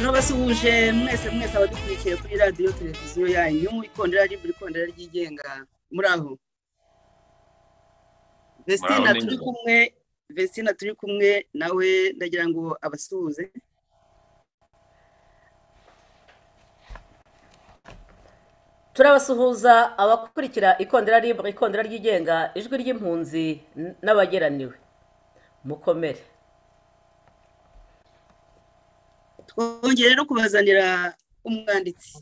Turabasuhuje mwese abadukurikiye kuri radio televiziyo yanyu Ikondera Libre, Ikondera ryigenga. Muraho Vestina turi kumwe nawe, ndagira ngo abasuhuze. Turabasuhuza abakurikira Ikondera Libre, Ikondera ryigenga, ijwi ry'impunzi n'abageraniwe. Mukomere. Twongere no kubazanira umwanditsi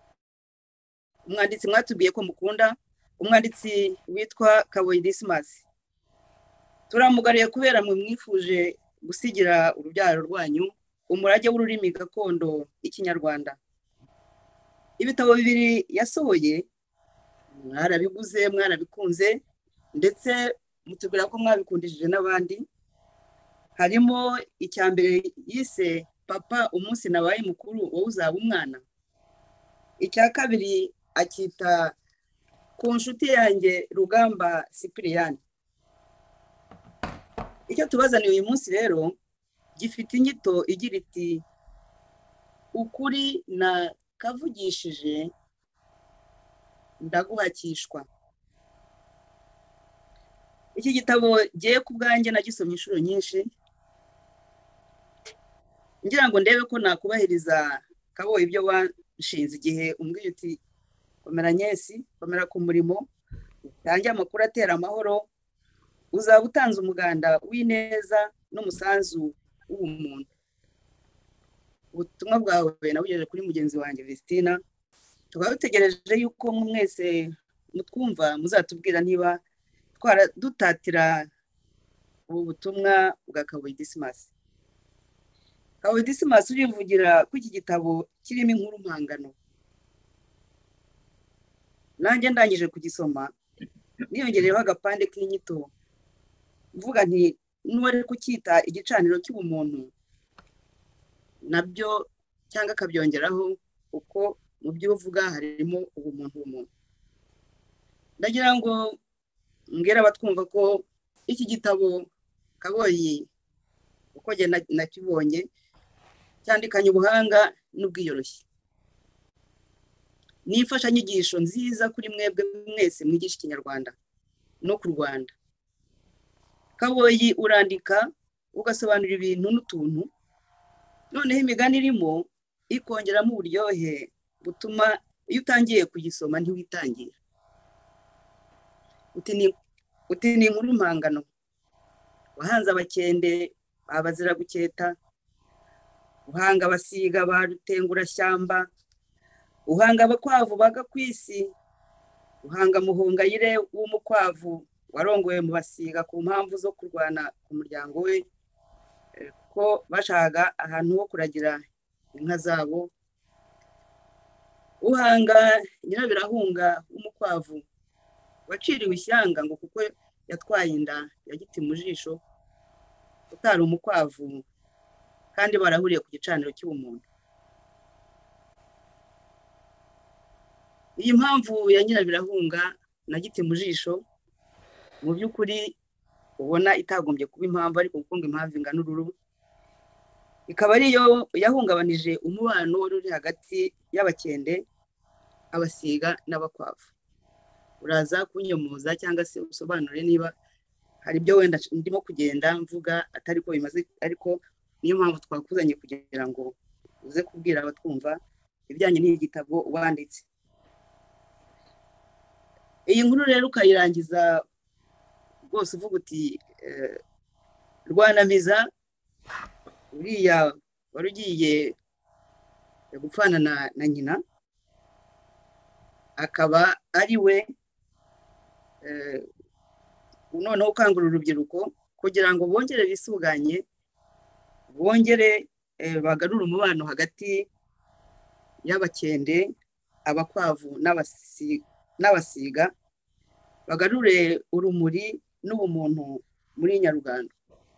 mwatubwiye ko mukunda, umwanditsi witwa Kaboyi Dismas. Turamugariye kubera mwe mwifuje gusigira urubyaro rwanyu umurage w'ururimi gakondo ikinyarwanda. Ibitabo bibiri yasohoye, mwarabiguze, mwarabikunze, ndetse mutubwira ko mwabikundishije n'abandi. Harimo icyambere yise Papa umunsi nabaye mukuru wowe uzaba umwana. Icya kabiri akita ku nshuti yanjye Rugamba Cyprien. Icyo tubazaniye uyu munsi rero gifite inyito igira iti ukuri na kavugishije ndaguhakishwa. Iki gitabo giye ku bwanjye nagisomye inshuro nyinshi, ngira ngo ndebe ko nakubahiriza Kaboyi ibyo wanshinze igihe umbwiye uti komera Nyesi, komera ku murimo, utange amakuru atera amahoro, uzaba utanze umuganda w'ineza n'umusanzu w'ubumuntu. Ubutumwa bwawe nabugejeje kuri mugenzi wanjye Vestina. Tukaba dutegereje yuko mwese mutwumva muzatubwira niba dutatira ubu butumwa bwa Kaboyi Dismas. Kaboyi Dismas urivugira ko iki gitabo kirimo inkuru mpangano. Nanjye ndangije kugisoma niyongereyeho agapande k'inyito, mvuga nti n'uwari kucyita igicaniro cy'ubumuntu nabyo cyangwa akabyongeraho, uko mu byo uvuga harimo ubumuntu. Ndagira ngo mbwira abatwumva ko iki gitabo Kaboyi uko njye nakibonye cyandikanye ubuhanga n'ubwiyoroshye. Ni imfashanyigisho nziza kuri mwebwe mwese mwigisha ikinyarwanda no ku Rwanda. Kaboyi urandika ugasobanura ibintu n'utuntu, noneho imigani irimo ikongeramo uburyohe butuma iyo utangiye kugisoma ntiwitangira. Uti ni inkuru mpangano, wahanze abakende babazira guketa, uhanga abasiga ba rutengurashyamba, uhanga abakwavu baga kwisi, uhanga Muhongayire w'umukwavu warongoye mu basiga ku mpamvu zo kurwana ku muryango we, ko bashaka ahantu ho kuragira inka zabo. Uhanga Nyirabirahunga w'umukwavu waciriwe ishyanga ngo kuko yatwaye inda ya giti mu jisho, utari umukwavu kandi barahuriye ku gicaniro cy'ubumuntu. Iyi mpamvu ya Nyirabirahunga na giti mu jisho mu by'ukuri ubona itagombye kuba impamvu, ariko kuko ngo impamvu ingana ururu, ikaba ariyo yahungabanije umubano wari uri hagati y'abakende, abasiga n'abakwavu. Uraza kunyomoza cyangwa se usobanure niba hari ibyo wenda ndimo kugenda mvuga atari ko bimaze, ariko niyo mpamvu twakuzanye kugira ngo uze kubwira abatwumva ibijyanye n'iki gitabo wanditse. Iyi nkuru rero ukayirangiza rwose uvuga uti Rwanamiza uriya wari ugiye gupfana na nyina, akaba ari we noneho ukangurira urubyiruko kugira ngo bongere bisuganye, bongere bagarure umubano hagati y'abakende, abakwavu n'abasiga, bagarure urumuri n'ubumuntu muri Nyaruganda.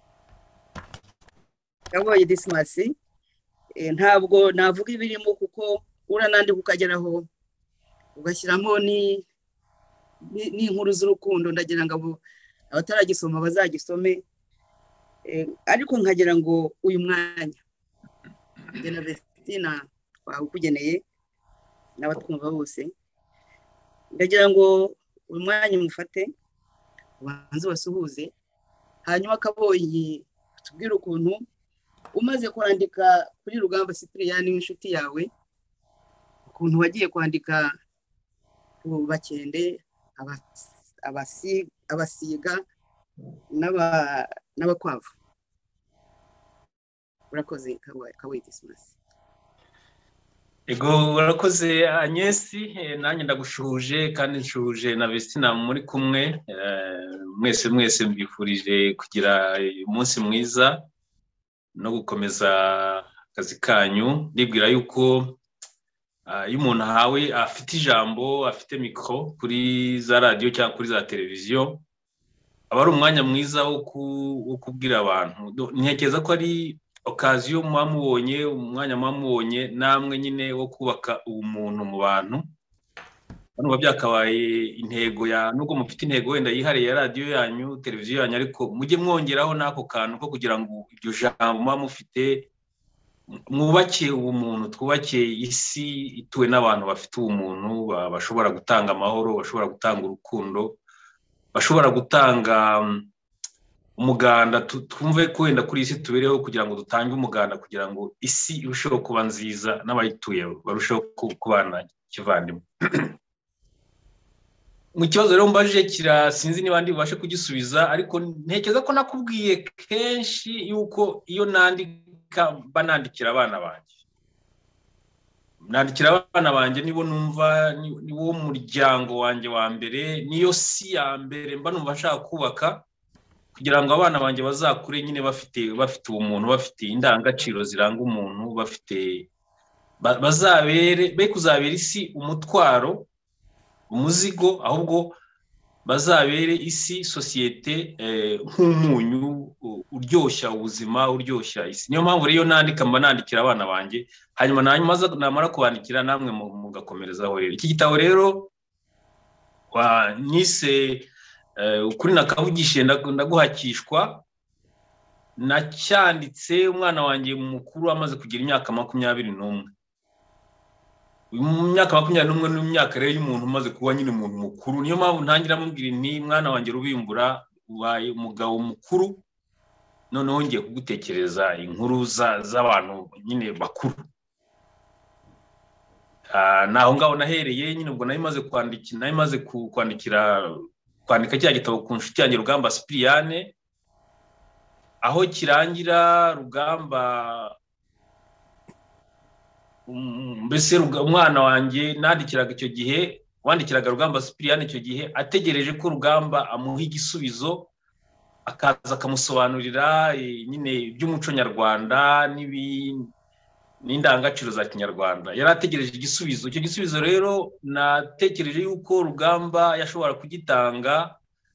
Kaboyi Dismas, ntabwo navuga ibirimo kuko uranandika ukageraho ugashyiramo n'inkuru z'urukundo. Ndagira ngo abataragisoma bazagisome, ariko nkagira ngo uyu mwanya Faustina twakugeneye n'abatwumva bose, ndagira ngo uyu mwanya mufate ubanze basuhuze, hanyuma Kaboyi tubwire ukuntu umaze kwandika kuri Rugamba Cyprien w'inshuti yawe, ukuntu wagiye kwandika ku Bakende, abasiga n'abakwavu. Urakoze Kaboyi Dismas. Ego urakoze Agnes, nanjye ndagushuhuje kandi nshuje na Vestina muri kumwe, mwese mbifurije kugira umunsi mwiza no gukomeza akazi kanyu. Ndibwira yuko iyo umuntu ahawe afite ijambo, afite mikro kuri za radio cyangwa kuri za televiziyo, aba ari umwanya mwiza wo kubwira abantu. Ntekereza ko ari occasion mwamubonye, umwanya mwamubonye namwe nyine wo kubaka ubumuntu mu bantu. Hano byakabaye intego ya, nubwo mufite intego wenda yihariye ya radio yanyu, televiziyo yanyu, ariko mujye mwongeraho nako kantu ko kugira ngo iryo jambo mwamufite mwubake ubumuntu, twubake isi ituwe n'abantu bafite ubumuntu, bashobora gutanga amahoro, bashobora gutanga urukundo, bashobora gutanga umuganda. Twumve ko wenda kuri isi tubereho kugira ngo dutange umuganda kugira ngo isi irusheho kuba nziza n'abayituye barusheho kubana kivandimwe. Mu kibazo rero mbajije sinzi niba ndi bubashe kugisubiza, ariko ntekereza ko nakubwiye kenshi yuko iyo nandika banandikira abana banjye. Nandikira abana banjye nibo numva niwo muryango wanjye wa mbere, niyo si ya mbere mba numva nshaka kubaka, kugira ngo abana banjye bazakure nyine bafite ubumuntu, bafite indangagaciro ziranga umuntu, bazabere kuzabera isi umutwaro, umuzigo, ahubwo bazabere isi sosiyete nk'umunyu uryoshya ubuzima, uryoshya isi. Niyo mpamvu rero nandika mba nandikira abana banjye, hanyuma namara kubandikira namwe mugakomerezaho. Rero iki gitabo rero nise ukuri nakavugishe ndaguhakishwa, nacyanditse umwana wanjye mukuru amaze kugira imyaka 21. Mu myaka 21 ni imyaka rero y'umuntu umaze kuba nyine umuntu mukuru. Niyo mpamvu ntangira mubwira nti mwana wanjye Rubimbura, ubaye umugabo mukuru, noneho ngiye kugutekereza inkuru z'abantu nyine bakuru. Naho ngaho nahereye nyine, ubwo nari maze kwandika cya gitabo ku nshuti yanjye Rugamba Cyprien, aho kirangira Rugamba, mbese umwana wanjye nandikiraga icyo gihe, wandikiraga Rugamba Cyprien icyo gihe ategereje ko Rugamba amuha igisubizo, akaza akamusobanurira nyine by'umuco nyarwanda n'indangagaciro za Kinyarwanda. Yari ategereje igisubizo. Icyo gisubizo rero natekereje yuko Rugamba yashobora kugitanga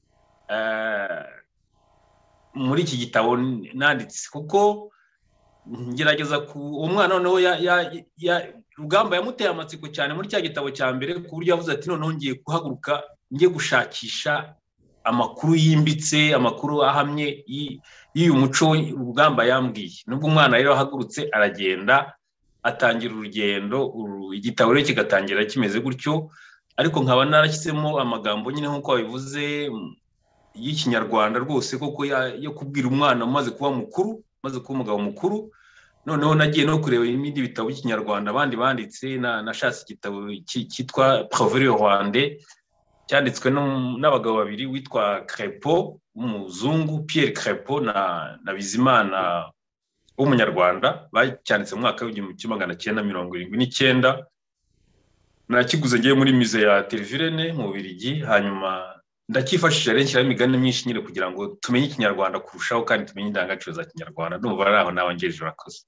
muri iki gitabo nanditse, kuko ngerageza uwo mwana noneho Rugamba yamuteye amatsiko cyane muri cya gitabo cya mbere, ku buryo yavuze ati noneho ngiye guhaguruka ngiye gushakisha amakuru yimbitse, amakuru ahamye y'uyu muco Rugamba yambwiye. Nubwo umwana rero ahagurutse aragenda atangira urugendo, igitabo rero kigatangira kimeze gutyo, ariko nkaba narashyizemo amagambo nyine nk'uko wabivuze y'Ikinyarwanda rwose, koko yo kubwira umwana umaze kuba mukuru, umaze kuba umugabo mukuru. Noneho nagiye no kureba ibindi bitabo by'Ikinyarwanda abandi banditse, nashatse igitabo cyitwa Proverbe Rwandais, cyanditswe n'abagabo babiri, witwa Crépeau w'umuzungu, Pierre Crépeau na Bizimana w'umunyarwanda, bacyanditse mu mwaka w'1979. Nakiguze ngiye muri musée ya Tervuren mu Bubiligi, hanyuma ndakifashisha rero nshyiraho imigani myinshi nyine kugira ngo tumenye Ikinyarwanda kurushaho kandi tumenye indangagaciro za Kinyarwanda. Ndumva ari aho nawe ngejeje. Urakoze.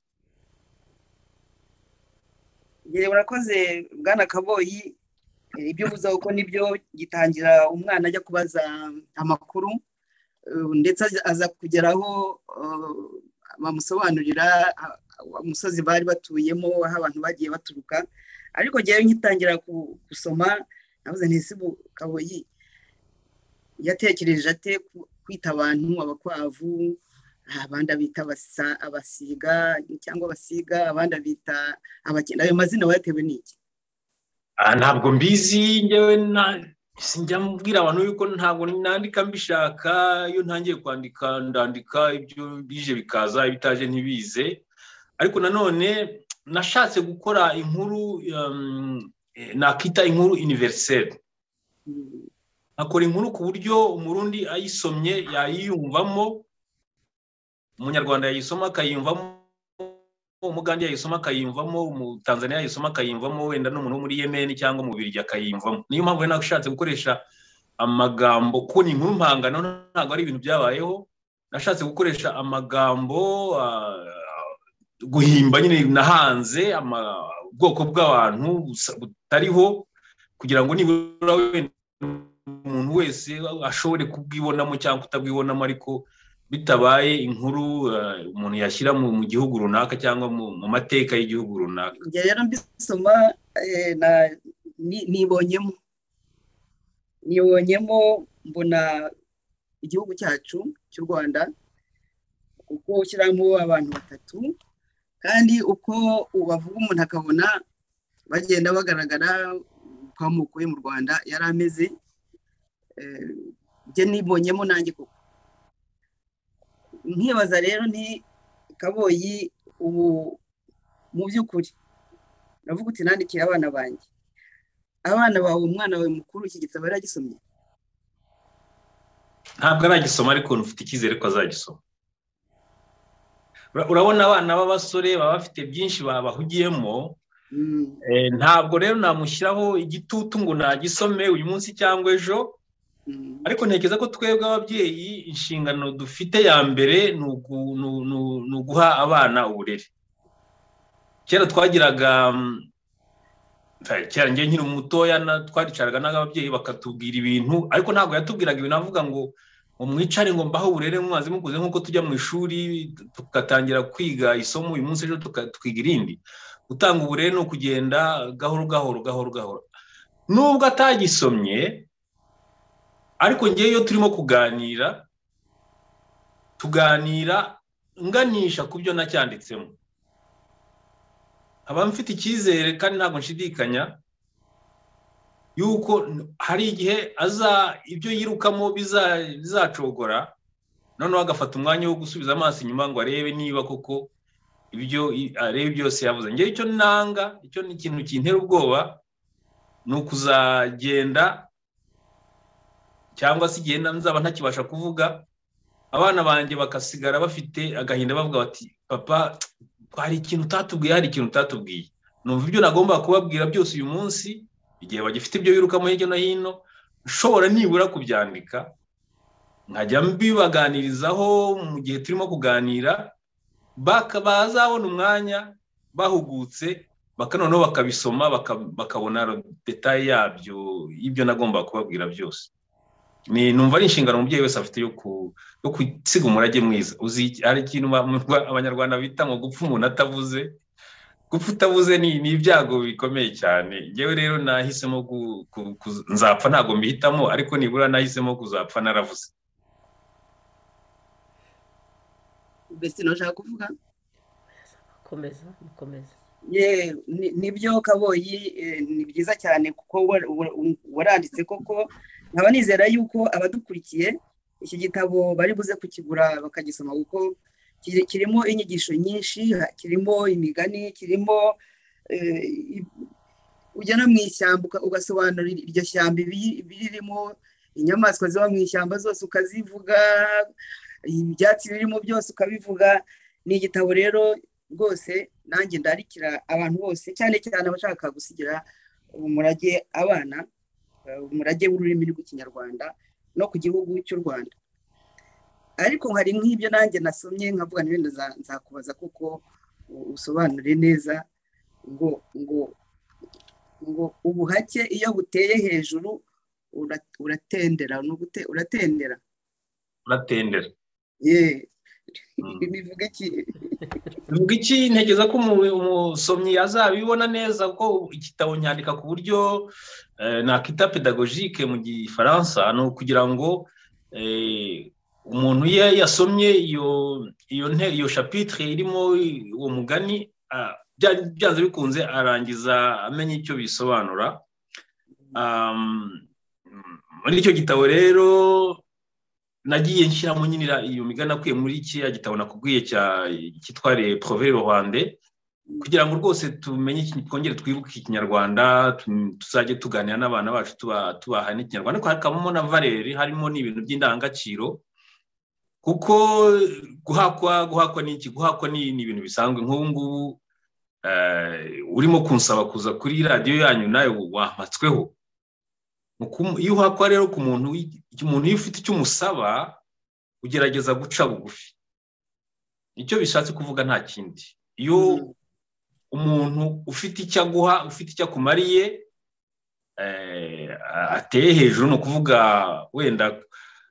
Urakoze Bwana Kaboyi. Ibyo uvuze uko nibyo, gitangira umwana ajya kubaza amakuru, ndetse aza kugeraho bamusobanurira umusozi bari batuyemo, aho abantu bagiye baturuka. Ariko ngewe nkitangira gusoma navuze nti ese Kaboyi yatekereje ate kwita abantu abakwavu, abandi abita abasiga cyangwa abasiga, abandi abita abakene. Ayo mazina wayatewe n'iki? Ntabwo mbizi njyewe, sinjya mbwira abantu yuko ntabwo nandika mbishaka. Iyo ntangiye kwandika ndandika, ibyo bije bikaza, ibitaje ntibize. Ariko nanone nashatse gukora inkuru nakita inkuru universelle. Akora inkuru ku buryo umurundi ayisomye yayiyumvamo, umunyarwanda yayisoma akayiyumvamo, umugande yayisoma akayiyumvamo, umutanzania yayisoma akayiyumvamo, wenda n'umuntu wo muri Yemen cyangwa mu Bubiligi akayiyumvamo. Niyo mpamvu nashatse gukoresha amagambo, ko ni inkuru mpangano, ntabwo ari ibintu byabayeho. Nashatse gukoresha amagambo guhimba nyine nahanze ubwoko bw'abantu butariho, kugira ngo nibura umuntu wese ashobore kubwibonamo cyangwa kutabwibonamo, ariko bitabaye inkuru umuntu yashyira mu gihugu runaka cyangwa mu mateka y'igihugu runaka. Njye rero mbisoma nibonyemo mbona igihugu cyacu cy'u Rwanda uko ushyiramo abantu batatu, kandi uko ubavuga umuntu akabona bagenda bagaragara uko amoko yo mu Rwanda yari ameze. Njye nibonyemo nanjye koko nkibaza rero nti Kaboyi, ubu mu by'ukuri navuga uti nandikiye abana banjye, abana bawe, umwana wawe mukuru iki gitabo yaragisomye? Ntabwo aragisoma, ariko ufite icyizere ko azagisoma. Urabona abana b'abasore baba bafite byinshi babahugiyemo. Ntabwo rero namushyiraho igitutu ngo nagisome uyu munsi cyangwa ejo, ariko ntekereza ko twebwe ababyeyi inshingano dufite ya mbere ni uguha abana uburere. Kera twagiraga, kera njye nkiri mutoya twaricaraga n'ababyeyi bakatubwira ibintu, ariko ntabwo yatubwiraga ibintu avuga ngo mwicare ngo mbaho uburere mwazi mukuze, nk'uko tujya mu ishuri tugatangira kwiga isomo uyu munsi ejo tukiga irindi. Gutanga uburere ni ukugenda gahoro gahoro gahoro gahoro. Nubwo atagisomye, ariko ngewe iyo turimo tuganira nganisha ku byo nacyanditsemo. Aba mfite icyizere kandi ntabwo nshidikanya yuko hari igihe ibyo yirukamo bizacogora, noneho agafata umwanya wo gusubiza amaso inyuma ngo arebe niba koko ibyo arebe byose yavuze. Ngewe icyo nanga, icyo ni ikintu kintera ubwoba, ni ukuzagenda cyangwa se igenda nzaba ntakibasha kuvuga, abana banjye bakasigara bafite agahinda bavuga bati papa hari ikintu utatubwiye, hari ikintu utatubwiye. Numva ibyo nagomba kubabwira byose uyu munsi, igihe bagifite ibyo birukamo hirya no hino, nshobora nibura kubyandika nkajya mbibaganirizaho mu gihe turimo kuganira, bazabona umwanya bahugutse, noneho bakabisoma bakabona detaye yabyo, ibyo nagomba kubabwira byose. Numva ari inshingano umubyeyi wese afite yo gusiga umurage mwiza. Hari ikintu abanyarwanda bita ngo gupfa umuntu atavuze. Gupfa utavuze ni ibyago bikomeye cyane. Ngewe rero nahisemo nzapfa, ntabwo mbihitamo, ariko nibura nahisemo kuzapfa naravuze. Mbese nashaka kuvuga komeza. Nibyo Kaboyi, ni byiza cyane kuko waranditse koko. Nkaba nizera yuko abadukurikiye iki gitabo bari buze kukigura bakagisoma, kuko kirimo inyigisho nyinshi, kirimo imigani, kirimo ujya no mu ishyamba ugasobanura iryo shyamba birimo, inyamaswa ziba mu ishyamba zose ukazivuga, ibyatsi birimo byose ukabivuga. Ni igitabo rero rwose nanjye ndarikira abantu bose, cyane cyane abashaka gusigira umurage abana, umurage w'ururimi rw'ikinyarwanda no ku gihugu cy'u Rwanda. Ariko hari nk'ibyo nanjye nasomye nkavuga n'ibindi nzakubaza kuko usobanure neza ngo ubuhake iyo buteye hejuru uratendera. Bivuga iki? Ntekereza ko umusomyi azabibona neza ko igitabo nyandika ku buryo nakita pedagogique mu Gifaransa, no kugira ngo umuntu yasomye iyo chapitre irimo uwo mugani byanze bikunze arangiza amenya icyo bisobanura. Muri icyo gitabo rero nagiye nshyiramo nyine iyo migani akuye muri kiriya gitabo nakubwiye cyitwa Les Proverbes rwandais, kugira ngo rwose tumenye twongere twibuke ikinyarwanda, tuzajye tuganira n'abana bacu tubaha n'ikinyarwanda, ariko hakabamo na valeri, harimo n'ibintu by'indangagaciro, kuko guhakwa n'iki? Guhakwa ni ibintu bisanzwe. Nk'ubu ngubu urimo kunsaba kuza kuri radiyo yanyu nawe wamatsweho. Iyo uhakwa rero ku muntu iyo ufite icyo umusaba ugerageza guca bugufi. Icyo bishatse kuvuga nta kindi. Iyo umuntu ufite icyo aguha, ufite icyo akumariye, ateye hejuru, ni ukuvuga wenda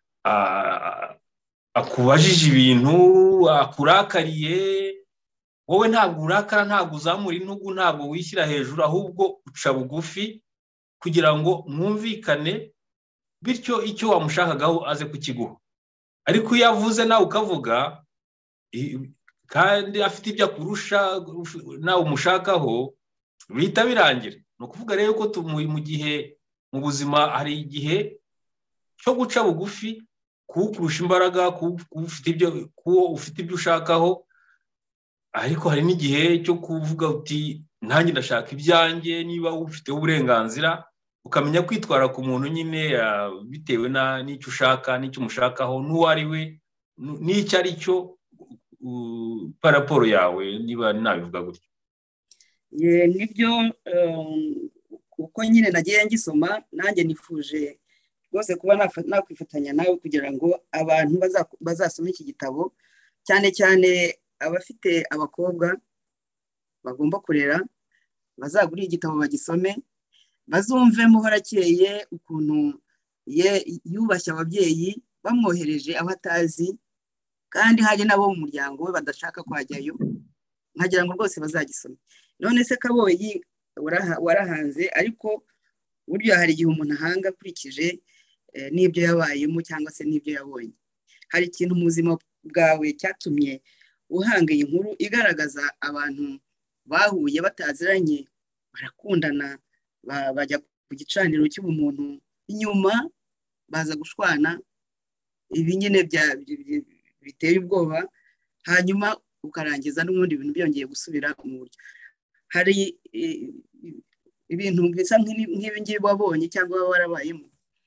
akubajije ibintu, akurakariye, wowe ntabwo urakara, ntabwo uzamura intugu, ntabwo wishyira hejuru, ahubwo uca bugufi kugira ngo mwumvikane, bityo icyo wamushakagaho aze kukiguha. Ariko iyo avuze nawe ukavuga kandi afite ibyo akurusha nawe umushakaho, bihita birangira. Ni ukuvuga rero ko mu gihe mu buzima hari igihe cyo guca bugufi, kuwukurusha imbaraga, kuwo ufite ibyo ushakaho, ariko hari n'igihe cyo kuvuga uti nanjye ndashaka ibyanjye, niba ufite uburenganzira, ukamenya kwitwara ku muntu nyine bitewe n'icyo ushaka, n'icyo umushakaho, n'uwo ari we, n'icyo ari cyo paraporo yawe, niba nabivuga gutyo. Nibyo, kuko nyine nagiye ngisoma, nanjye nifuje rwose kuba nakwifatanya nawe kugira ngo abantu bazasome iki gitabo, cyane cyane abafite abakobwa bagomba kurera, bazagura igitabo bagisome, bazumvemo harakeye ukuntu yubashye ababyeyi, bamwohereje aho atazi, kandi hajye nabo mu muryango we badashaka kwajyayo, nkagira ngo rwose bazagisome. None se Kaboyi warahanze, ariko buryo hari igihe umuntu ahanga akurikije n'ibyo yabayemo cyangwa se n'ibyo yabonye. Hari ikintu mu buzima bwawe cyatumye uhanga iyi nkuru igaragaza abantu bahuye bataziranye, barakundana, bajya ku gicaniro cy'ubumuntu, inyuma baza gushwana, ibi nyine biteye ubwoba, hanyuma ukarangiza n'ubundi ibintu byongeye gusubira mu buryo. Hari ibintu bisa nk'ibi ngibi wabonye cyangwa waba warabayemo?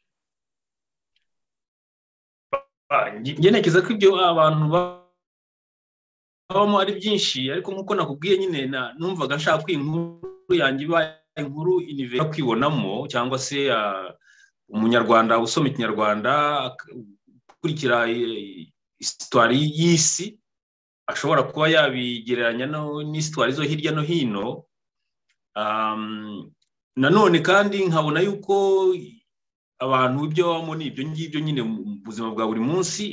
Ngerekeza ko ibyo abantu babamo ari byinshi, ariko nk'uko nakubwiye nyine numvaga nshaka ko inkuru yanjye iba inkuru universal kwibonamo, cyangwa se umunyarwanda usoma ikinyarwanda ukurikira histoire y'isi ashobora kuba yabigereranya n'histoire zo hirya no hino. Nanone kandi nkabona yuko abantu ibyo babamo ni ibyo ngibyo nyine mu buzima bwa buri munsi.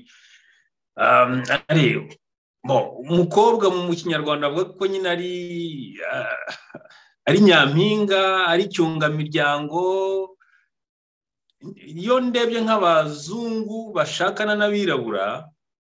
Umukobwa mu kinyarwanda avuga ko nyine ari nyampinga, ari cyungamiryango. Iyo ndebye nk'abazungu bashakana n'abirabura,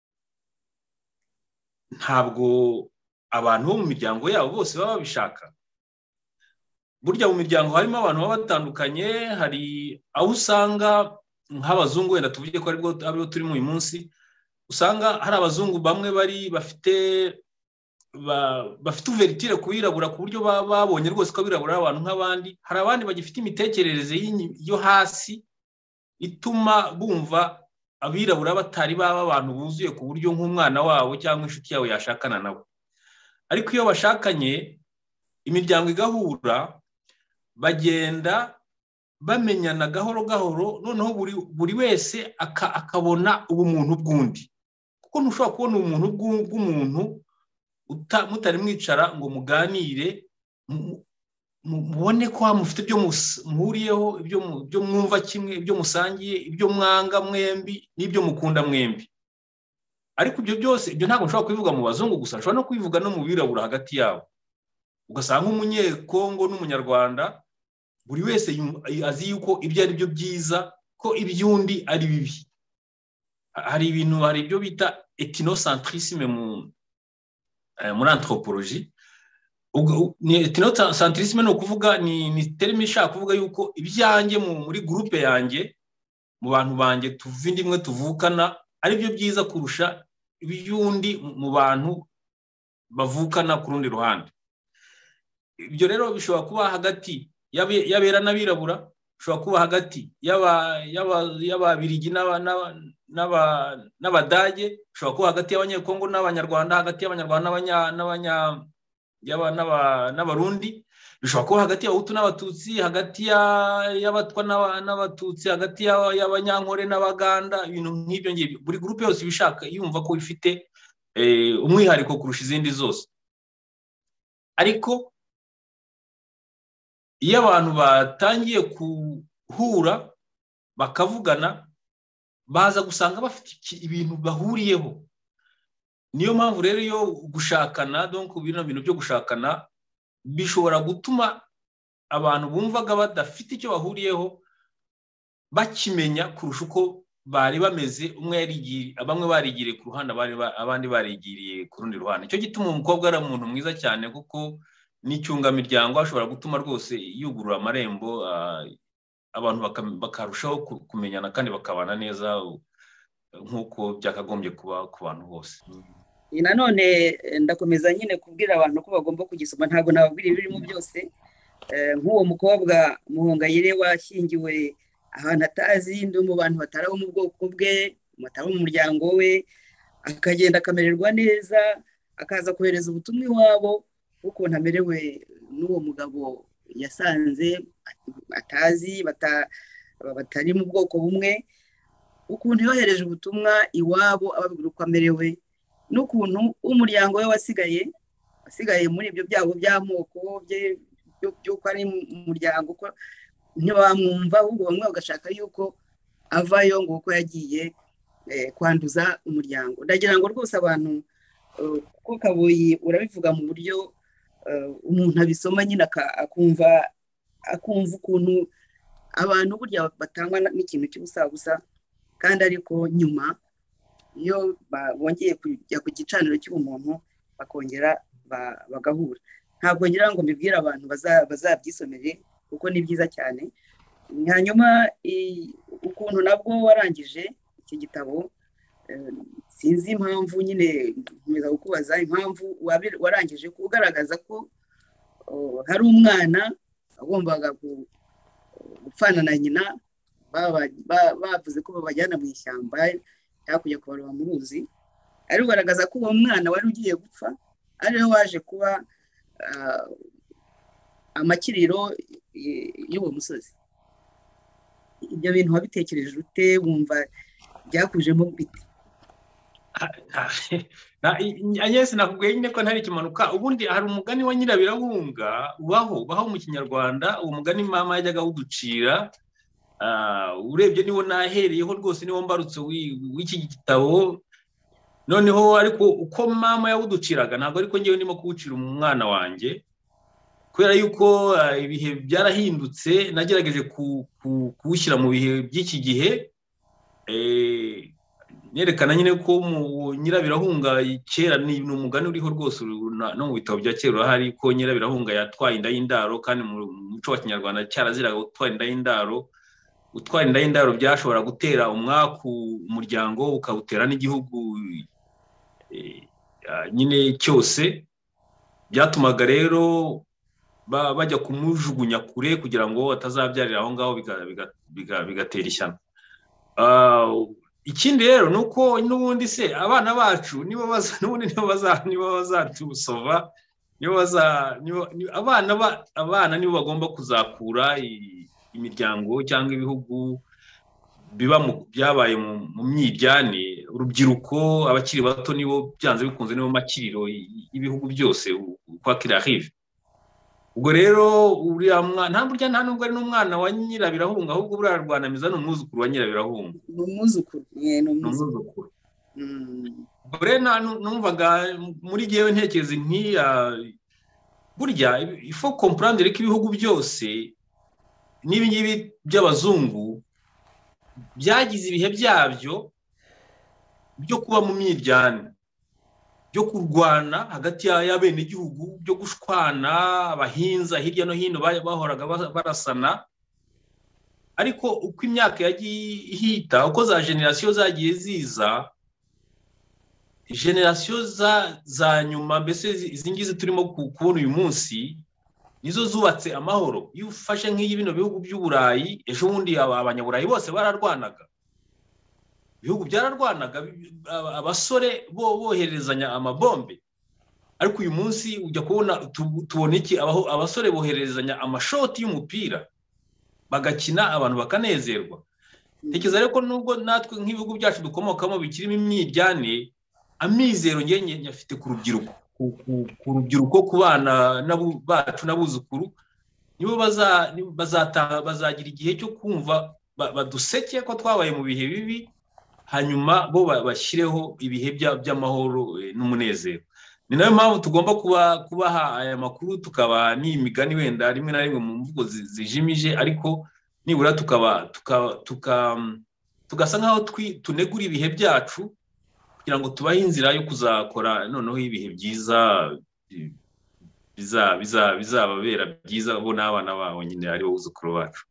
ntabwo abantu bo mu miryango yabo bose baba babishaka. Burya mu miryango harimo abantu baba batandukanye, hari aho usanga nk'abazungu, wenda tuvuge ko aribo turimo uyu munsi, usanga hari abazungu bamwe bafite uvertire ku birabura, ku buryo babonye rwose ko abirabura ari abantu nk'abandi. Hari abandi bagifite imitekerereze yo hasi ituma bumva abirabura batari baba abantu buzuye, ku buryo nk'umwana wabo cyangwa inshuti yawe yashakana nabo. Ariko iyo bashakanye, imiryango igahura, bagenda bamenyana gahoro gahoro, noneho buri wese akabona ubumuntu bw'undi, kuko ntushobora kubona ubumuntu bw'umuntu mutari mwicara ngo muganire, mubone ko mufite ibyo muhuriyeho, ibyo mwumva kimwe, ibyo musangiye, ibyo mwanga mwembi n'ibyo mukunda mwembi. Ariko ibyo byose, ibyo ntabwo nshobora kubivuga mu bazungu gusa, nshobora no kubivuga no mu birabura hagati yabo. Ugasanga nk'umunyekongo n'umunyarwanda, buri wese azi yuko ibyo ari byo byiza, ko iby'undi ari bibi. hari ibyo bita ethnocentrisme muri anthropologie. Ethnocentrisme no kuvuga ni terme ishaka kuvuga yuko ibyanjye muri groupe yanjye, mu bantu banjye tuvindi imwe tuvukana, ari byo byiza kurusha ibyundi mu bantu bavukana ku rundi ruhande. Ibyo rero bishobora kuba hagati y'abera n'abirabura, bishobora kuba hagati y'ababirigi n'abadage, bishobora kuba hagati y'abanyekongo n'abanyarwanda, hagati y'abanyarwanda n'abarundi, bishobora kuba hagati y'abahutu n'abatutsi, hagati y'abatwa n'abatutsi, hagati y'abanyankore n'abaganda, ibintu nk'ibyo ngibyo. Buri groupe yose ibishaka yumva ko ifite umwihariko kurusha izindi zose. Ariko iyo abantu batangiye kuhura bakavugana, baza gusanga bafite ibintu bahuriyeho. Niyo mpamvu rero yo gushakana, donc bino bintu byo gushakana bishobora gutuma abantu bumvaga badafite icyo bahuriyeho bakimenya kurusha uko bari bameze. Bamwe barigiriye ku ruhande, abandi barigiriye ku rundi ruhande. Icyo gituma umukobwa ari umuntu mwiza cyane, kuko n'icyungamiryango ashobora gutuma rwose yugurura amarembo, abantu bakarushaho kumenyana kandi bakabana neza nk'uko byakagombye kuba ku bantu bose. Nanone ndakomeza nyine kubwira abantu ko bagomba kugisoma, ntabwo nababwira ibirimo byose. Nk'uwo mukobwa Muhongayire washyingiwe ahantu atazi, ndi mu bantu batari abo mu bwoko bwe, batari mu muryango we, akagenda akamererwa neza, akaza kohereza ubutumwa iwabo ukuntu amerewe n'uwo mugabo yasanze atazi, batari mu bwoko bumwe, ukuntu yohereje ubutumwa iwabo ababwira uko amerewe, n'ukuntu umuryango we wasigaye muri ibyo byabo by'amoko by'uko ari umuryango, ko ntibamwumva, ahubwo bamwe bagashaka yuko avayo ngo uko yagiye kwanduza umuryango. Ndagira ngo rwose abantu, ko Kabuyi urabivuga mu buryo umuntu abisoma nyine akumva ukuntu abantu burya batangwa n'ikintu cy'ubusabusa, kandi ariko nyuma iyo bongeye kujya ku gicaniro cy'umuntu bakongera bagahura. Ntabwo ngira ngo mbibwire abantu bazabyisomere kuko ni byiza cyane. Hanyuma ukuntu nabwo warangije iki gitabo, sinzi impamvu, nyine nkomeza kukubaza impamvu warangije kugaragaza ko hari umwana agombaga gupfana na nyina, bavuze ko babajyana mu ishyamba hakurya kubaroba mu ruzi, ari kugaragaza ko uwo mwana wari ugiye gupfa ariwe waje kuba amakiriro y'uwo musozi. Ibyo bintu wabitekereje ute? Wumva byakujemo bite? Agnes, nakubwiye nyine ko ntari ikimanuka. Ubundi hari umugani wa Nyirabirahunga ubaho mu Kinyarwanda. Uwo mugani mama yajyaga awuducira, urebye niwo nahereyeho rwose, niwo mbarutse w'iki gitabo. Noneho ariko uko mama yawuduciraga ntabwo ariko ngewe ndimo kuwucira umwana wanjye, kubera yuko ibihe byarahindutse. Nagerageje kuwushyira mu bihe by'iki gihe, nerekana nyine ko mu Nyirabirahunga kera ni umugani uriho rwose, no mu bitabo bya kera urahari, ko Nyirabirahunga yatwaye inda y'indaro, kandi mu muco wa Kinyarwanda cyaraziraga gutwara inda y'indaro. Gutwara inda y'indaro byashobora gutera umwaku umuryango, ukawutera n'igihugu nyine cyose. Byatumaga rero bajya kumujugunya kure kugira ngo atazabyarira aho ngaho, bigatera ishyano. Ikindi rero nuko n'ubundi se abana bacu nibo bazatusova, abana nibo bagomba kuzakura imiryango cyangwa ibihugu byabaye mu myiryane. Urubyiruko, abakiri bato nibo byanze bikunze nibo makiriro y'ibihugu byose uko akirarive. Ubwo rero uriya mwana nta nubwo ari n'umwana wa Nyirabirahunga, ahubwo buriya Rwanamiza ni umwuzukuru wa Nyirabirahunga. Ni umwuzukuru. Ubwo rero numvaga muri jyewe ntekereza burya ifo comprendre ko ibihugu byose n'ibi ngibi by'abazungu byagize ibihe byabyo, byo kuba mu myiryane, byo kurwana hagati y'abenegihugu, byo gushwana, abahinza hirya no hino bahoraga barasana. Ariko uko imyaka yagiye ihita, uko za generasiyo zagiye ziza, generasiyo za nyuma, mbese izi ngizi turimo kubona uyu munsi, nizo zubatse amahoro. Iyo ufashe nk'iyi bino bihugu by'Uburayi, ejo bundi abanyaburayi bose bararwanaga, ibihugu byararwanaga, abasore boherezanya amabombe. Ariko uyu munsi ujya kubona tubona iki, abasore boherezanya amashoti y'umupira bagakina, abantu bakanezerwa. Tekereza rero ko nubwo natwe nk'ibihugu byacu dukomokamo bikirimo imyiryane, amizero ngenye afite ku rubyiruko, ku rubyiruko, ku bana bacu n'abuzukuru, nibo bazagira igihe cyo kumva, baduseke ko twabaye mu bihe bibi, hanyuma bo bashyireho ibihe by'amahoro n'umunezero. Ni nayo mpamvu tugomba kubaha aya makuru, tukaba n'imigani wenda rimwe na rimwe mu mvugo zijimije, ariko nibura tugasa nk'aho tunegura ibihe byacu, kugira ngo tubahe inzira yo kuzakora noneho ibihe byiza bizababera byiza bo n'abana babo nyine ari bo buzukuru bacu.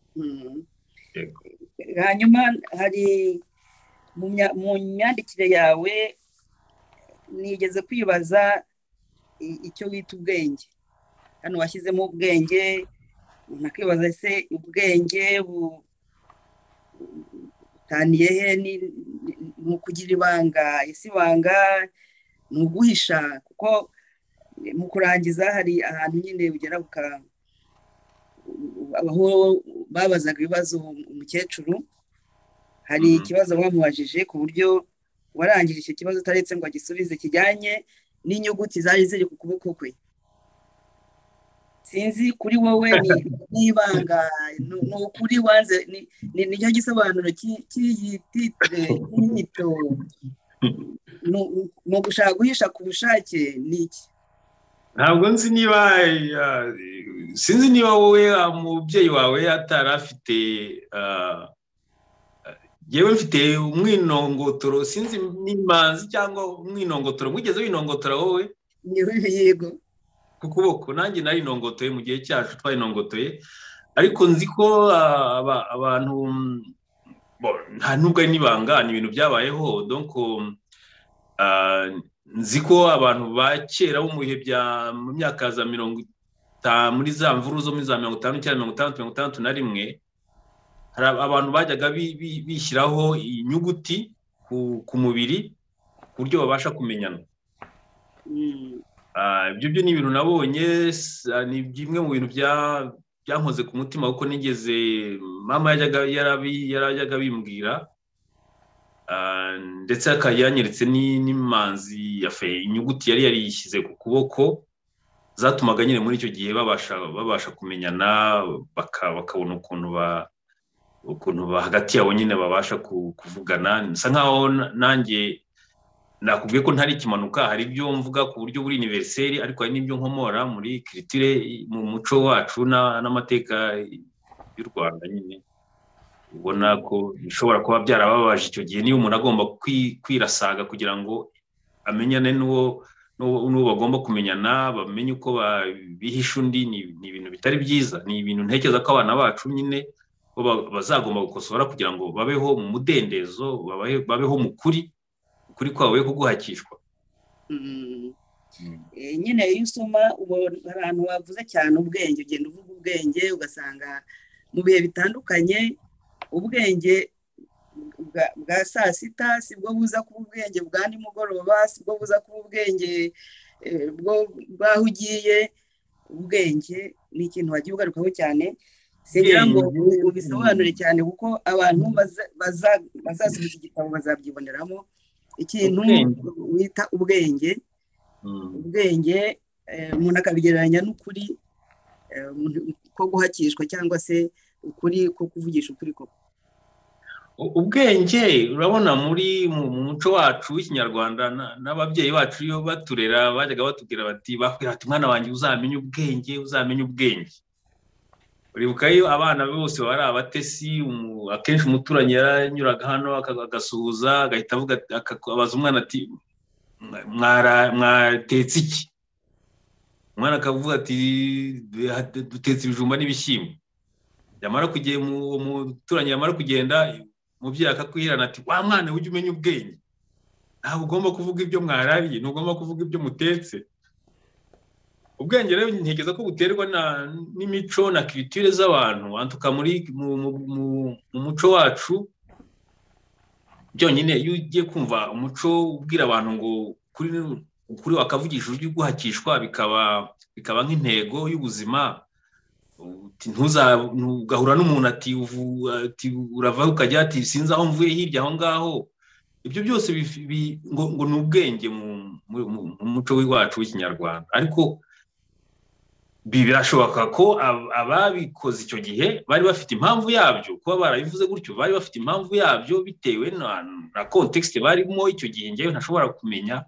Hanyuma hari mu myandikire yawe nigeze kwibaza icyo wita ubwenge. Hano washyizemo ubwenge, nakwibaza se ubwenge butaniye he mu kugira ibanga? Ese ibanga ni uguhisha? Kuko mu kurangiza hari ahantu nyine ugera aho babazaga ibibazo umukecuru, hari ikibazo bamubajije ku buryo warangije icyo kibazo utaretse ngo agisubize, kijyanye n'inyuguti zari ziri ku kuboko kwe. Sinzi kuri wowe n'ibanga ni ukuri wanze, nicyo gisobanuro cy'iyi titire y'inyito, ni ugushaka guhisha ku bushake ni iki? Ntabwo nzi niba sinzi niba wowe umubyeyi wawe atari afite, yewe mfite umwinongotoro, sinzi n'imanzi cyangwa umwinongotoro. Mwigeze winongotora wowe? Yego, ku kuboko. Nanjye nari nongotoye mu gihe cyacu, twayinongotoye. Ariko nzi ko abantu nta nubwo ari n'ibanga, ni ibintu byabayeho. Donc nzi ko abantu ba kera bo mu bihe mu myaka za 50, muri za mvuru zo muri za 59, 60, 61, hari abantu bajyaga bishyiraho inyuguti ku mubiri ku buryo babasha kumenyana. Ibyo ni ibintu nabonye, ni bimwe mu bintu byankoze ku mutima, kuko nigeze mama yarajyaga bimbwira, ndetse akayanyeretse n'imanzi inyuguti yari yarishyize ku kuboko, zatumaga nyine muri icyo gihe babasha kumenyana, bakabona ukuntu hagati yabo nyine babasha kuvugana. Nsa nkaho nanjye nakubwiye ko ntari ikimanuka, hari ibyo mvuga ku buryo buri universel, ariko hari n'ibyo nkomora muri culture, mu muco wacu n'amateka y'u Rwanda. Nyine ubona ko bishobora kuba byarababaje icyo gihe, niyo umuntu agomba kwirasaga kugira ngo amenyane n'uwo bagomba kumenyana, bamenye uko bihisha undi. Ni ibintu bitari byiza, ni ibintu ntekereza ko abana bacu nyine bazagomba gukosora kugira ngo babeho mu mudendezo, babeho mu kuri kwabo, we kuguhakishwa. Nyine iyo usoma hari ahantu wavuze cyane ubwenge, ugenda uvuga ubwenge, ugasanga mu bihe bitandukanye ubwenge bwa saa sita sibwo buza kuba ubwenge bwa nimugoroba, sibwo buza kuba ubwenge bwaho ugiye. Ubwenge ni ikintu wagiye ugarukaho cyane, singira ngo ubisobanure cyane, kuko abantu bazasoma iki gitabo bazabyiboneramo ikintu wita ubwenge. Ubwenge umuntu akabigereranya n'ukuri ko guhakishwa, cyangwa se ukuri ko kuvugisha ukuri koko. Ubwenge urabona mu muco wacu w'ikinyarwanda, n'ababyeyi bacu iyo baturera bajyaga batubwira bati, mwana wanjye uzamenye ubwenge, uzamenye ubwenge. uribuka iyo abana bose bari abatesi, akenshi umuturanyi yaranyuraga hano agasuhuza, agahita abaza umwana ati mwatetse iki? Umwana akavuga ati dutetse ibijumba n'ibishyimbo. Yamara kugenda umuturanyi yamara kugenda, umubyeyi akakwihirana ati wa mwana ujye umenya ubwenge, ntabwo ugomba kuvuga ibyo mwarariye, ntugomba kuvuga ibyo mutetse. Ubwenge rero ntegeza ko buterwa n'imico na culture z'abantu, antuka mu muco wacu. Byonyine iyo ugiye kumva umuco ubwira abantu ngo kuri wakavugisha ujye guhakishwa, bikaba nk'intego y'ubuzima. Ntugahura n'umuntu ati urava ukajya ati sinzi aho mvuye hirya aho ngaho. Ibyo byose ngo ni ubwenge mu muco wacu w'ikinyarwanda. Ariko birashoboka ko ababikoze icyo gihe bari bafite impamvu yabyo, kuba barabivuze gutyo bari bafite impamvu yabyo bitewe na context barimo icyo gihe, ngewe ntashobora kumenya.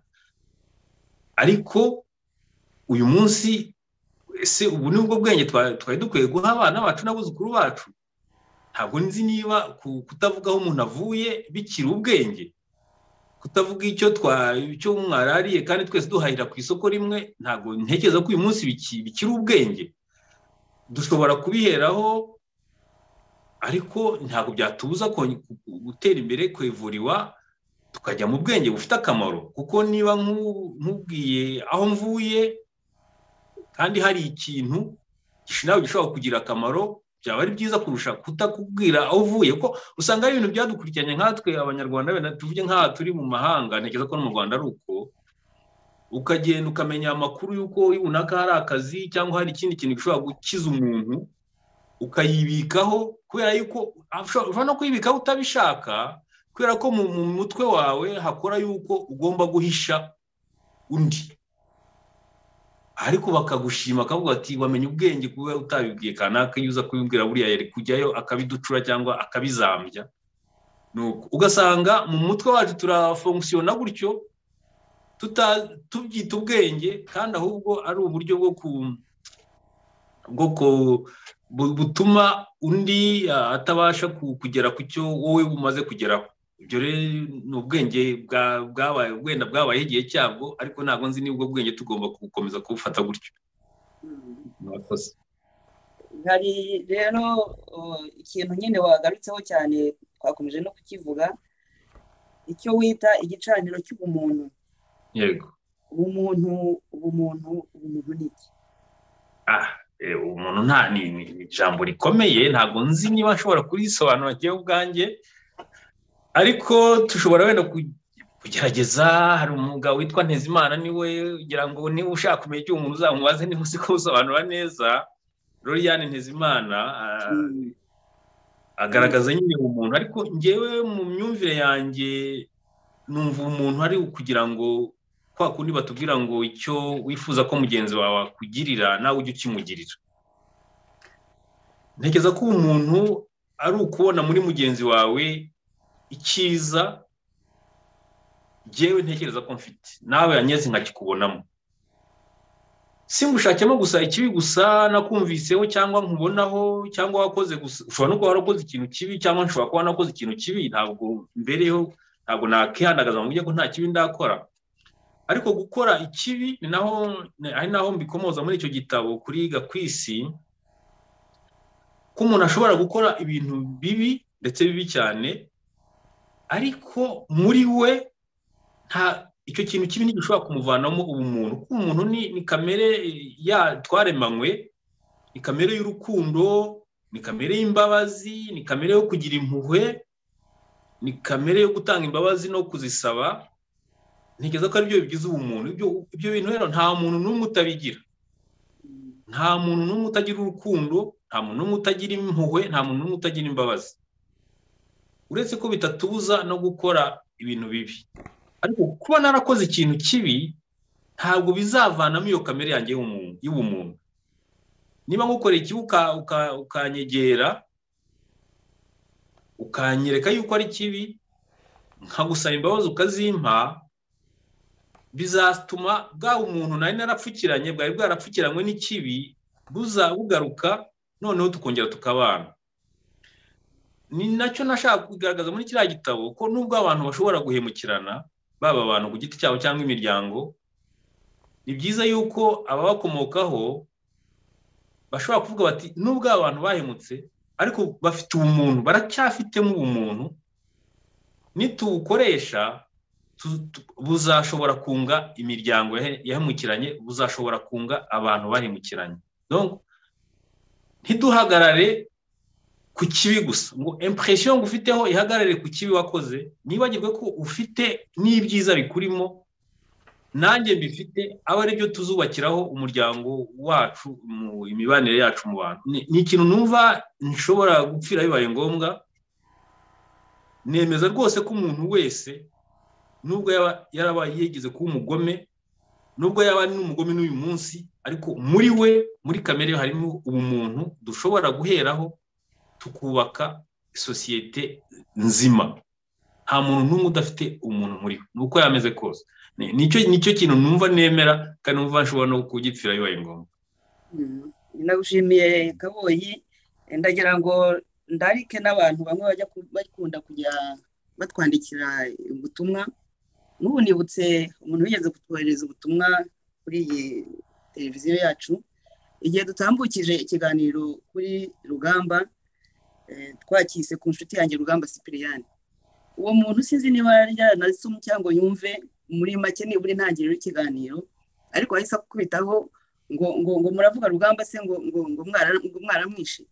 Ariko uyu munsi ese ubu nibwo bwenge twari dukwiye guha abana bacu n'abuzukuru bacu? Ntabwo nzi niba kutavuga aho umuntu avuye bikiri ubwenge, kutavuga icyo mwarariye kandi twese duhahira ku isoko rimwe. Ntabwo ntekereza ko uyu munsi bikiri ubwenge. Dushobora kubiheraho, ariko ntabwo byatubuza gutera imbere, kwevuriwa, tukajya mu bwenge bufite akamaro. Kuko niba nkubwiye aho mvuye kandi hari ikintu nawe gishobora kugira akamaro, byaba ari byiza kurusha kutakubwira aho uvuye. Ko usanga ari ibintu byadukurikiranye nkatwe Abanyarwanda, bene tuvuge nk'aha turi mu mahanga, ntekereza ko no mu Rwanda ari uko. Ukagenda ukamenya amakuru y'uko runaka hari akazi cyangwa hari ikindi kintu gishobora gukiza umuntu, ukayibikaho, kubera yuko ushobora no kuyibikaho utabishaka, kubera ko mu mutwe wawe hakora yuko ugomba guhisha undi. Ariko bakagushima akavuga ati wamenye ubwenge kuba utabibwiye kanaka, iyo uza kubibwira buriya yari kujyayo akabiducura cyangwa akabizambya. Nuko ugasanga mu mutwe wacu turafunkisiona gutyo, tubyita ubwenge, kandi ahubwo ari uburyo bwo butuma undi atabasha kugera ku cyo wowe umaze kugeraho. Ibyo rero ni ubwenge bwabaye igihe cyabwo, ariko ntabwo nzi nibwo bwenge tugomba gukomeza kubufata gutyo. Hari rero ikintu nyine wagarutseho cyane, twakomeje no kukivuga, icyo wita igicaniro cy'ubumuntu. Yego. Ubumuntu ni iki? Umuntu ni ijambo rikomeye, ntabwo nzi niba nshobora kurisobanura njyewe ubwanjye, ariko tushobora wenda kugerageza. Hari umugabo witwa Ntezimana, niwe ugira ngo niba ushaka kumenya icyo umuntu uzamubaze, niba uzi ko usobanura neza. Loriane Ntezimana agaragaza nyine umuntu, ariko njyewe mu myumvire yanjye numva umuntu ari kugira ngo kwa kundi batubwira ngo icyo wifuza ko mugenzi wawe akugirira nawe ujye ukimugirira. Ntekereza ko umuntu ari ukubona muri mugenzi wawe icyiza jewe ntekereza ko mfite, nawe yanyeze nkakikubonamo. Singushakemo gusa ikibi gusa nakumviseho cyangwa nkubonaho cyangwa wakoze gusa. Ushobora no kuba warakoze ikintu kibi cyangwa nshobora kuba nakoze ikintu kibi, ntabwo mbereho, ntabwo nakihandagaza mu buryo ko nta kibi ndakora. Ariko gukora ikibi ari naho mbikomoza muri icyo gitabo Kuriga kw'isi, ko umuntu ashobora gukora ibintu bibi ndetse bibi cyane, ariko muri we icyo kintu kibi ntigishobora kumuvanamo ubumuntu. Kuko umuntu ni kamere twaremanywe, ni kamere y'urukundo, ni kamere y'imbabazi, ni kamere yo kugira impuhwe, ni kamere yo gutanga imbabazi no kuzisaba. Ntekereza ko ari byo bigize ubumuntu. Ibyo bintu rero nta muntu n'umwe utabigira. Nta muntu n'umwe utagira urukundo, nta muntu n'umwe utagira impuhwe, nta muntu n'umwe utagira imbabazi. Uretse ko bitatubuza no gukora ibintu bibi. Ariko kuba narakoze ikintu kibi ntabwo bizavanamo iyo kamere yanjye y'ubumuntu. Niba ngukoreye ikibi ukanyegera, ukanyereka yuko ari kibi, nkagusaba imbabazi ukazimpa, bizatuma bwa umuntu nari narapfukiranye bwari bwarapfukiranywe n'ikibi bugaruka noneho tukongera tukabana. Ni nacyo nashaka kugaragaza muri kiriya gitabo, ko nubwo abantu bashobora guhemukirana, baba abantu ku giti cyabo cyangwa imiryango, ni byiza yuko ababakomokaho bashobora kuvuga bati nubwo abantu bahemutse ariko bafite ubumuntu, baracyafitemo ubumuntu, nitubukoresha buzashobora kunga imiryango yahemukiranye, buzashobora kunga abantu bahemukiranye. Donc ntiduhagarare ku kibi gusa, ngo impression ngo ufiteho ihagarare ku kibi wakoze, nibagirwe ko ufite n'ibyiza bikurimo, nanjye mbifite, aba ari byo tuzubakiraho umuryango wacu, imibanire yacu mu bantu. Ni ikintu numva nshobora gupfira bibaye ngombwa. Nemeza rwose ko umuntu wese, nubwo yarabaye yigeze kuba umugome, nubwo yaba ari n'umugome n'uyu munsi, ariko muri we, muri kamere harimo ubumuntu dushobora guheraho tukubaka sosiyete nzima. Nta muntu n'umwe udafite umuntu muri we, nuko yameze kose. Nicyo kintu numva nemera, kandi numva nshobora no kugipfira bibaye ngombwa. Nagushimiye Kaboyi, ndagira ngo ndarike n'abantu bamwe bajya bakunda kujya batwandikira ubutumwa. N'ubu nibutse umuntu wigeze kutwohereza ubutumwa kuri iyi televiziyo yacu, igihe dutambukije ikiganiro kuri Rugamba, twakise ku nshuti yanjye Rugamba Cyprien. Uwo muntu sinzi niba yaranasomye cyangwa yumve muri make nibura intangiriro y'ikiganiro, ariko ahise akubitaho ngo muravuga Rugamba se ngo mwaramwishe.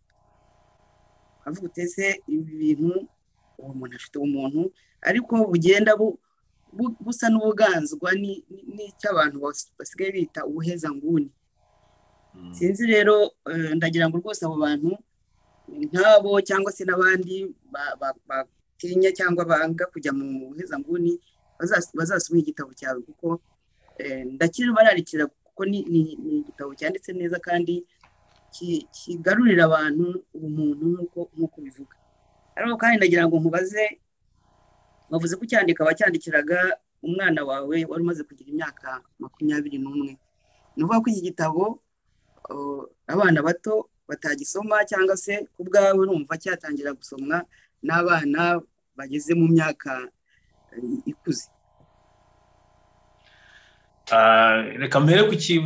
Avuga utese ibi bintu, uwo muntu afite umuntu, ariko bugenda busa n'ubuganzwa n'icy'abantu basigaye bita ubuheza nguni. Sinzi rero, ndagira ngo rwose abo bantu nk'abo cyangwa se n'abandi batinya cyangwa banga kujya mu buheza nguni bazasoma igitabo cyawe, kuko ndakiri bararikira, kuko ni igitabo cyanditse neza kandi kigarurira abantu ubumuntu nk'uko bivuga. Ariko kandi ndagira ngo nkubaze, wavuze ko cyandika wacyandikiraga umwana wawe wari umaze kugira imyaka 21. Ni ukuvuga ko iki gitabo abana bato batagisoma, cyangwa se ku bwawe urumva cyatangira gusomwa n'abana bageze mu myaka ikuze? Reka mbere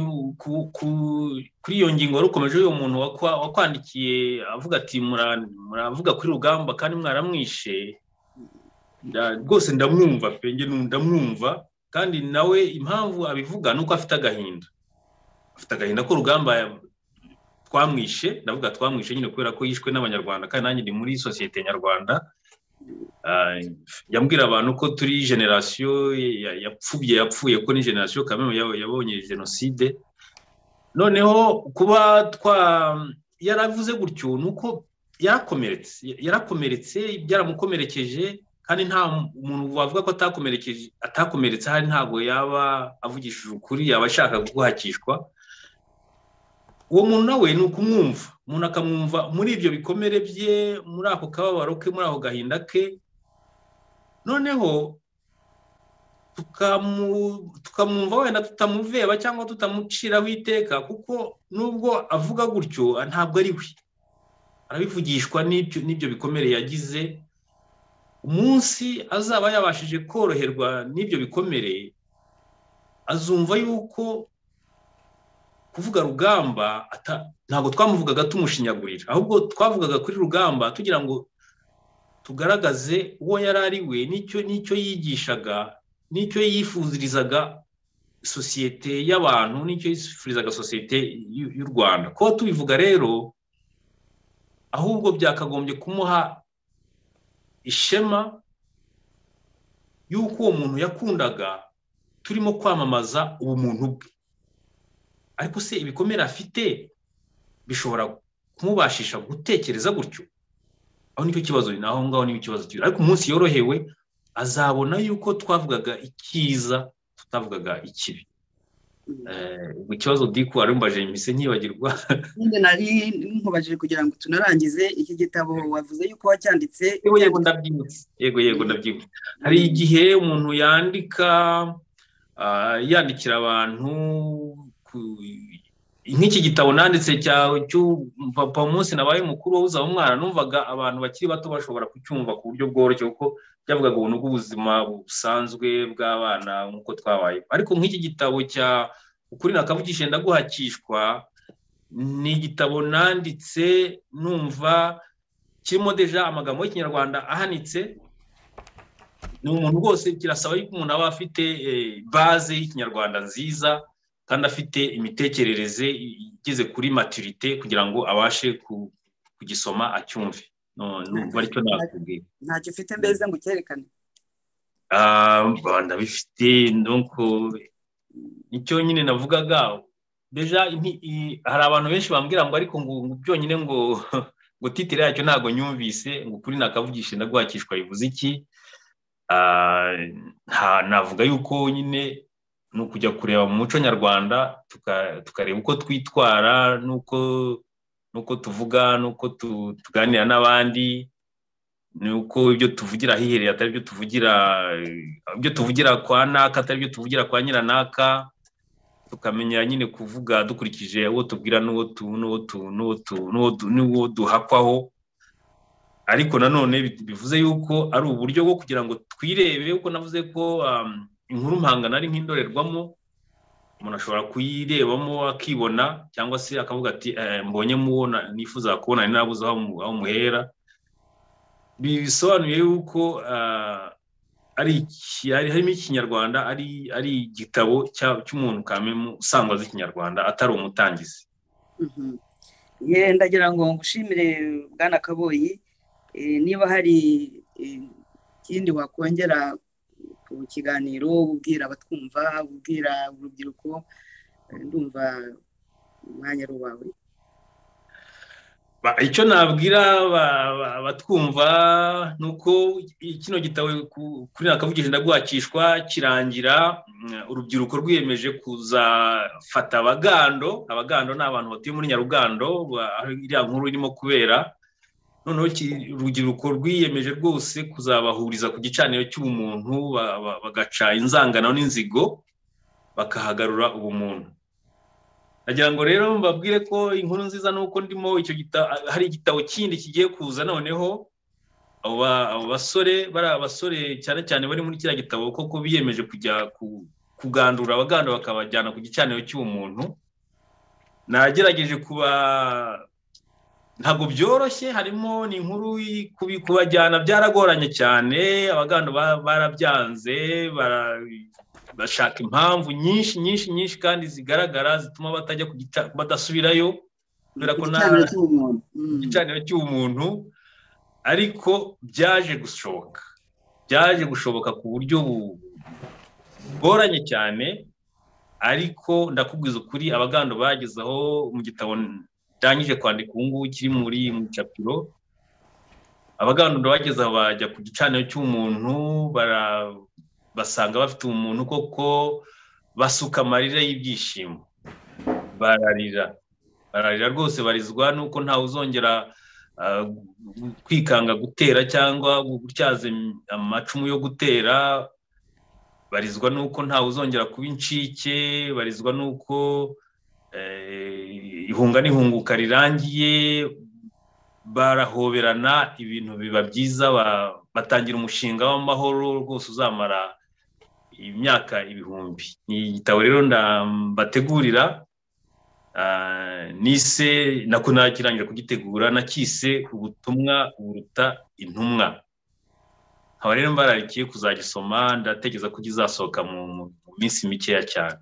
kuri iyo ngingo wari ukomeje, uyu muntu wakwandikiye avuga ati muravuga kuri Rugamba kandi mwaramwishe. Rwose ndamwumva pe, ndamwumva, kandi nawe impamvu abivuga nuko afite agahinda ko Rugamba twamwishe. Ndavuga twamwishe nyine kubera ko yishwe n'Abanyarwanda, kandi nanjye ndi muri sosiyete nyarwanda. Yambwira abantu ko turi generation yapfuye, ko ni generation kameme yabonye genocide. Noneho kuba yaravuze gutyo nuko yarakomeretse, byaramukomerekeje, kandi nta muntu wavuga ko atakomeretse hari, ntago yaba avugishije ukuri, yaba ashaka guhakishwa. Uwo muntu nawe ni ukumwumva, umuntu akamwumva muri ibyo bikomere bye, muri ako kababaro ke, muri ako gahinda ke. Noneho tukamwumva, wenda tutamuveba cyangwa tutamuciraho iteka, kuko nubwo avuga gutyo ntabwo ari we, arabivugishwa n'ibyo bikomere yagize. Umunsi azaba yabashije koroherwa n'ibyo bikomere, azumva yuko kuvuga Rugamba ntabwo twamuvugaga tumushinyagurira, ahubwo twavugaga kuri Rugamba tugira ngo tugaragaze uwo yari ari we, n'icyo yigishaga, n'icyo yifuzirizaga sosiyete y'abantu, n'icyo yifurizaga sosiyete y'u Rwanda. Ko tubivuga rero, ahubwo byakagombye kumuha ishema yuko uwo muntu yakundaga, turimo kwamamaza ubumuntu bwe. Ariko se ibikomere afite bishobora kumubashisha gutekereza gutyo? Aho nicyo kibazo, naho ngaho niyo kibazo kiri. Ariko umunsi yorohewe azabona yuko twavugaga icyiza, tutavugaga ikibi. Mu kibazo Diku arumbaje mise nkibagirwa. Ninde nari nkubajije kugira ngo tunarangize iki gitabo, wavuze yuko wacyanditse. Yego ndabyibutse. Yego ndabyibutse. Hari igihe umuntu yandikira abantu nk'iki gitabo nanditse papa umunsi nabaye mukuru wo uzaba umwana, numvaga abantu bakiri bato bashobora kucyumva ku buryo bworoshye kuko byavugaga ubuntu bw'ubuzima busanzwe bw'abana nk'uko twabaye. Ariko nk'iki gitabo cya ukuri nakavugishe ndaguhakishwa ni igitabo nanditse numva kirimo deja amagambo y'ikinyarwanda ahanitse. Ni umuntu rwose kirasaba yuko umuntu aba afite base y'ikinyarwanda nziza kandi afite imitekerereze igeze kuri maturité kugira ngo abashe kugisoma acyumve. Numva aricyo nakubwira. Ntacyo ufite mbese ngo cyerekane? Ndabifite, donc nicyo nyine navugaga deja. Hari abantu benshi bambwira ngo ariko ngo byonyine ngo titire yacyo ntago nyumvise, ngo ukuri nakavugishe ndaguhakishwa bivuze iki. Navuga yuko nyine ni ukujya kureba mu muco nyarwanda tukareba uko twitwara nuko tuvuga nuko tuganira n'abandi, nuko ibyo tuvugira hihereye atari ibyo tuvugira kwa naka atari ibyo tuvugira kwa nyiranaka, tukamenya nyine kuvuga dukurikije uwo tubwira n'uwo duhakwaho. Ariko nanone bivuze yuko ari uburyo bwo kugira ngo twirebe, uko navuze ko inkuru mpangana ari nk'indorerwamo, umuntu ashobora kuyirebamo akibona cyangwa se akavuga ati mbonye mubona nifuza kubona ni nabuze aho muhera. Bisobanuye yuko harimo ikinyarwanda ari igitabo cy'umuntu kamemu usangwa azi ikinyarwanda atari umutangizi. Ndagira ngo ngushimire Bwana Kaboyi, niba hari ikindi wakongera ku kiganiro ubwira abatwumva, ubwira urubyiruko, ndumva umwanya ari uwawe. Icyo nabwira abatwumva nuko kino gitabo kuri nakavugishe ndaguhakishwa kirangira urubyiruko rwiyemeje kuzafata abagando ni abantu batuye muri Nyarugando, iriya nkuru irimo kubera. Noneho urubyiruko rwiyemeje rwose kuzabahuriza ku gicaniro cy'ubumuntu, bagaca inzangano n'inzigo bakahagarura ubumuntu. Nagira ngo rero mbabwire ko inkuru nziza nuko ndimo hari igitabo kindi kigiye kuza noneho. Abo basore cyane cyane bari muri kiriya gitabo koko biyemeje kujya kugandura abaganda bakabajyana ku gicaniro cy'ubumuntu. Nagerageje ntabwo byoroshye, harimo ni inkuru kubajyana byaragoranye cyane. Abaganda barabyanze, bashaka impamvu nyinshi kandi zigaragara zituma badasubirayo kubera ko igicaniro cy'umuntu. Ariko byaje gushoboka ku buryo bugoranye cyane. Ariko ndakubwiza ukuri, abaganda bageze aho mu gitabo ndangije kwandika ubu ngubu kiri mu capiro, abaganda bageze aho bajya ku gicaniro cy'umuntu, basanga bafite umuntu koko, basuka amarira y'ibyishimo, bararira rwose, barizwa nuko ntawe uzongera kwikanga gutera cyangwa gutyaza amacumu yo gutera, barizwa nuko ntawe uzongera kuba incike, barizwa nuko ihunga n'ihunguka rirangiye, barahoberana, ibintu biba byiza, batangira umushinga w'amahoro rwose uzamara imyaka ibihumbi. Ni igitabo rero mbategurira, nise nako nakirangira kugitegura, nakise ubutumwa buruta intumwa. Nkaba rero mbararikiye kuzagisoma, ndatekereza ko kizasohoka mu minsi mikeya cyane.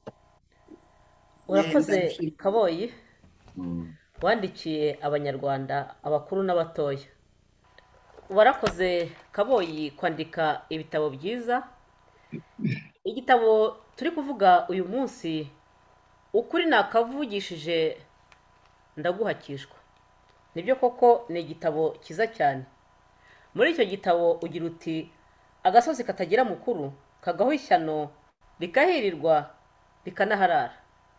Urakoze Kaboyi, wandikiye abanyarwanda abakuru n'abatoya. Warakoze Kaboyi kwandika ibitabo byiza. Igitabo turi kuvuga uyu munsi, ukuri nakavugishije ndaguhakishwa, nibyo koko ni igitabo cyiza cyane. Muri icyo gitabo ugira uti agasozi katagira mukuru kagaho ishyano rikahirirwa rikanaharara.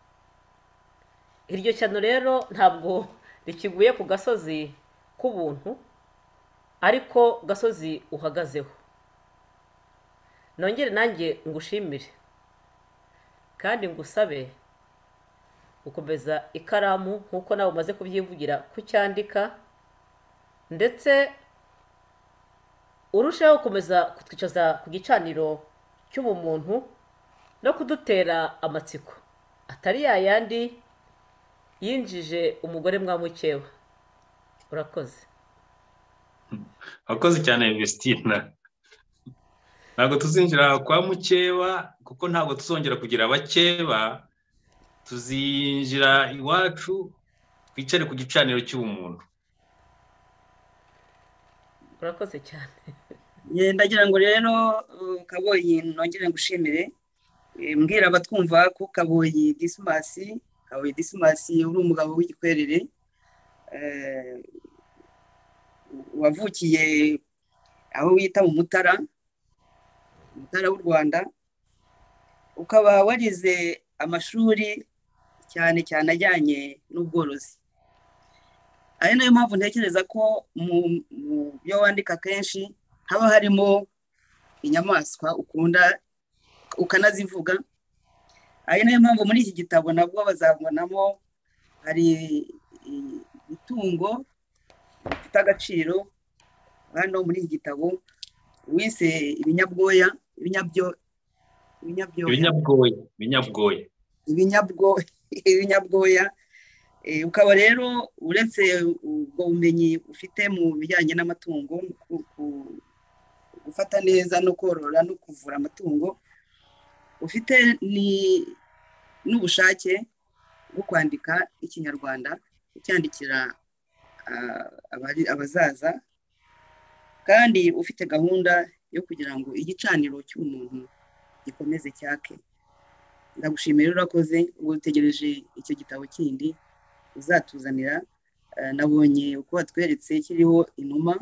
Iryo shyano rero ntabwo rikiguye ku gasozi k'ubuntu, ariko gasozi uhagazeho. Nongere nanjye ngushimire kandi ngusabe gukomeza ikaramu nk'uko nawe umaze kubyivugira kucyandika, ndetse urushaho gukomeza kutwicaza ku gicaniro cy'ubumuntu no kudutera amatsiko atari yayandi yinjije umugore mwamukeba. urakoze. Wakoze cyane Vestina. Ntabwo tuzinjira kwa mukeba kuko ntabwo tuzongera kugira abakeba, tuzinjira iwacu twicare ku gicaniro cy'ubumuntu. urakoze cyane. ndagira ngo rero Kaboyi nongere ngushimire, mbwira abatwumva ko Kaboyi Dismas uri umugabo w'igikwerere, wavukiye aho wita mu Mutara w'u Rwanda, ukaba warize amashuri cyane cyane ajyanye n'ubworozi. ari nayo mpamvu ntekereza ko mu byo wandika kenshi haba harimo inyamaswa ukunda ukanazivuga. ari nayo mpamvu muri iki gitabo nabwo bazabonamo hari itungo rifite agaciro hano muri iki gitabo wise ibinyabwoya. Ukaba rero uretse ubwo bumenyi ufite mu bijyanye n'amatungo, gufata neza no korora no kuvura amatungo, ufite n'ubushake bwo kwandika ikinyarwanda, ucyandikira abazaza, kandi ufite gahunda yo kugira ngo igicaniro cy'umuntu gikomeze cyake. Ndagushimira, urakoze. Ubu utegereje icyo gitabo kindi uzatuzanira. Nabonye uko watweretse kiriho inuma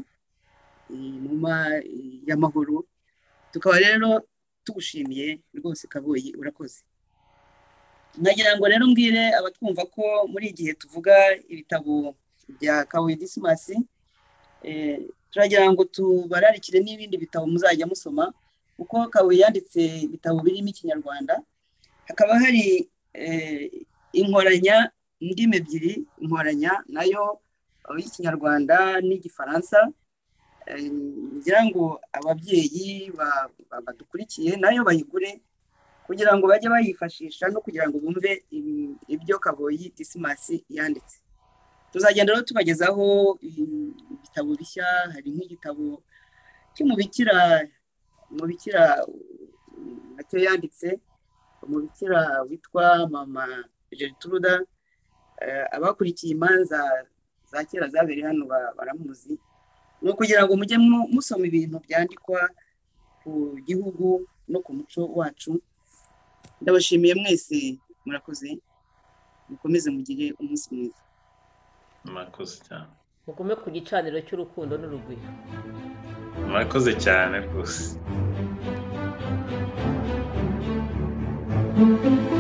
y'amahoro. Tukaba rero tugushimiye rwose Kaboyi, urakoze. Nagira ngo rero mbwire abatwumva ko muri igihe tuvuga ibitabo bya Kaboyi Dismas, turagira ngo tubararikire n'ibindi bitabo muzajya musoma, kuko Kaboyi yanditse ibitabo birimo ikinyarwanda. Hakaba hari inkoranya ndimi ebyiri, inkoranya nayo y'ikinyarwanda n'igifaransa. Ngira ngo ababyeyi badukurikiye nayo bayigure kugira ngo bajye bayifashisha no kugira ngo bumve ibyo Kaboyi Dismas yanditse. Tuzagenda rero tubagezaho ibitabo bishya. Hari nk'igitabo cy'umubikira nacyo yanditse, umubikira witwa Mama Gertruda. Abakurikiye imanza za kera zabereye hano baramuzi. Ni ukugira ngo mujye musoma ibintu byandikwa ku gihugu no ku muco wacu. Ndabashimiye mwese, murakoze. Mukomeze mugire umunsi mwiza. Murakoze cyane. mugume ku gicaniro cy'urukundo n'urugwiro. Murakoze cyane rwose.